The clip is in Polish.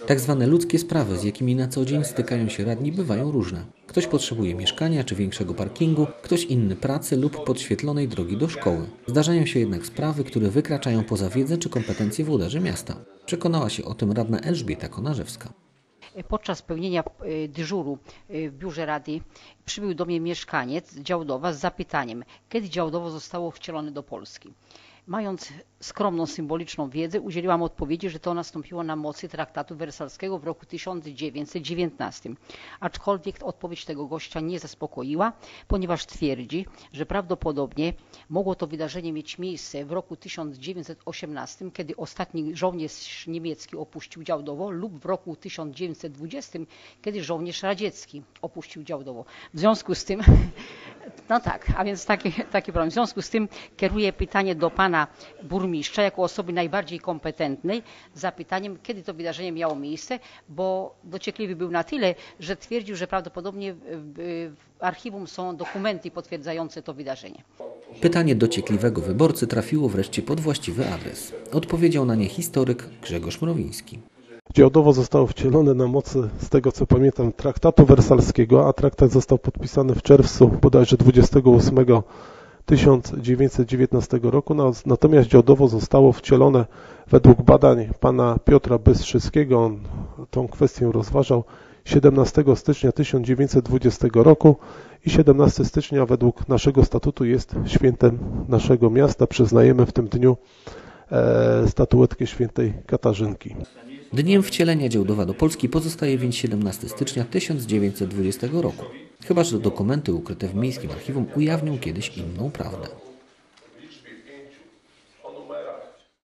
Tak zwane ludzkie sprawy, z jakimi na co dzień stykają się radni, bywają różne. Ktoś potrzebuje mieszkania czy większego parkingu, ktoś inny pracy lub podświetlonej drogi do szkoły. Zdarzają się jednak sprawy, które wykraczają poza wiedzę czy kompetencje włodarzy miasta. Przekonała się o tym radna Elżbieta Konarzewska. Podczas pełnienia dyżuru w biurze rady przybył do mnie mieszkaniec z Działdowa z zapytaniem, kiedy Działdowo zostało wcielone do Polski. Mając skromną, symboliczną wiedzę, udzieliłam odpowiedzi, że to nastąpiło na mocy traktatu wersalskiego w roku 1919. Aczkolwiek odpowiedź tego gościa nie zaspokoiła, ponieważ twierdzi, że prawdopodobnie mogło to wydarzenie mieć miejsce w roku 1918, kiedy ostatni żołnierz niemiecki opuścił Działdowo, lub w roku 1920, kiedy żołnierz radziecki opuścił Działdowo. W związku z tym, no tak, a więc taki problem. W związku z tym kieruję pytanie do pana burmistrza jako osoby najbardziej kompetentnej z zapytaniem, kiedy to wydarzenie miało miejsce, bo dociekliwy był na tyle, że twierdził, że prawdopodobnie w archiwum są dokumenty potwierdzające to wydarzenie. Pytanie dociekliwego wyborcy trafiło wreszcie pod właściwy adres. Odpowiedział na nie historyk Grzegorz Mrowiński. Działdowo zostało wcielone na mocy, z tego co pamiętam, traktatu wersalskiego, a traktat został podpisany w czerwcu bodajże 28 1919 roku, natomiast Działdowo zostało wcielone według badań pana Piotra Bystrzyckiego, on tą kwestię rozważał, 17 stycznia 1920 roku i 17 stycznia według naszego statutu jest świętem naszego miasta. Przyznajemy w tym dniu statuetkę świętej Katarzynki. Dniem wcielenia Działdowa do Polski pozostaje więc 17 stycznia 1920 roku. Chyba że dokumenty ukryte w miejskim archiwum ujawnią kiedyś inną prawdę.